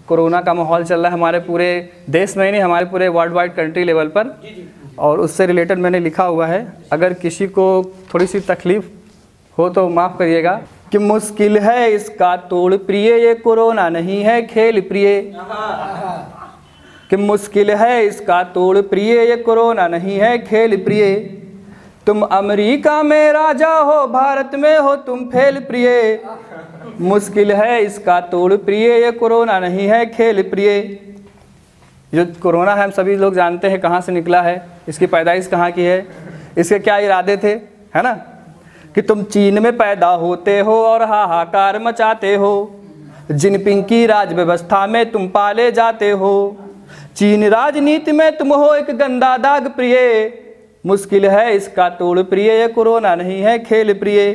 Corona का माहौल चल रहा है हमारे पूरे देश में ही नहीं, हमारे पूरे वर्ल्ड वाइड कंट्री लेवल पर, और उससे रिलेटेड मैंने लिखा हुआ है। अगर किसी को थोड़ी सी तकलीफ हो तो माफ़ करिएगा। कि मुश्किल है इसका तोड़ प्रिय, ये कोरोना नहीं है खेल प्रिय। कि मुश्किल है इसका तोड़ प्रिय, ये कोरोना नहीं है खेल प्रिय। तुम अमेरिका में राजा हो, भारत में हो तुम फेल प्रिय। मुश्किल है इसका तोड़ प्रिय, ये कोरोना नहीं है खेल प्रिय। जो कोरोना है हम सभी लोग जानते हैं कहाँ से निकला है, इसकी पैदाइश कहाँ की है, इसके क्या इरादे थे, है ना। कि तुम चीन में पैदा होते हो और हाहाकार मचाते हो, जिनपिंग की राज व्यवस्था में तुम पाले जाते हो, चीन राजनीति में तुम हो एक गंदा दाग प्रिय। मुश्किल है इसका तोड़ प्रिय, ये कोरोना नहीं है खेल प्रिय।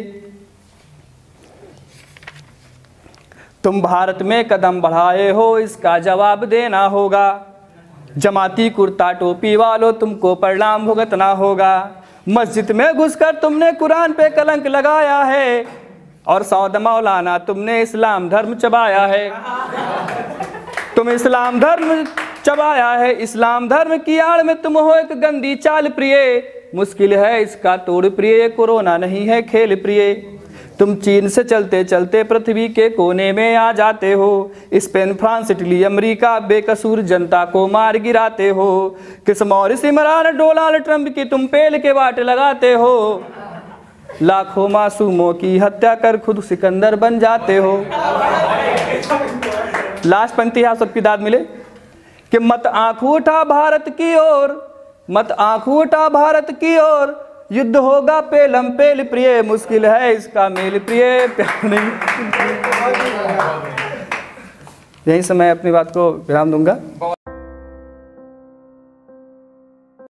तुम भारत में कदम बढ़ाए हो, इसका जवाब देना होगा, जमाती कुर्ता टोपी वालों तुमको परिणाम भुगतना होगा। मस्जिद में घुसकर तुमने कुरान पे कलंक लगाया है, और सौद मौलाना तुमने इस्लाम धर्म चबाया है। तुम इस्लाम धर्म चबाया है, इस्लाम धर्म की आड़ में तुम हो एक गंदी चाल प्रिय। मुश्किल है इसका तोड़ प्रिय, कोरोना नहीं है खेल प्रिय। तुम चीन से चलते चलते पृथ्वी के कोने में आ जाते हो, स्पेन फ्रांस इटली अमेरिका बेकसूर जनता को मार गिराते हो। किस मॉरिस इमरान डोनाल्ड ट्रंप की तुम पेल के वाट लगाते हो, लाखों मासूमों की हत्या कर खुद सिकंदर बन जाते हो। लास्ट पंक्ति आप सबकी दाद मिले। कि मत आंख उठा भारत की ओर, मत आंख उठा भारत की ओर, युद्ध होगा पेलम पेल प्रिय। मुश्किल है इसका मेल प्रिय, प्यार नहीं। यहीं से मैं अपनी बात को विराम दूंगा।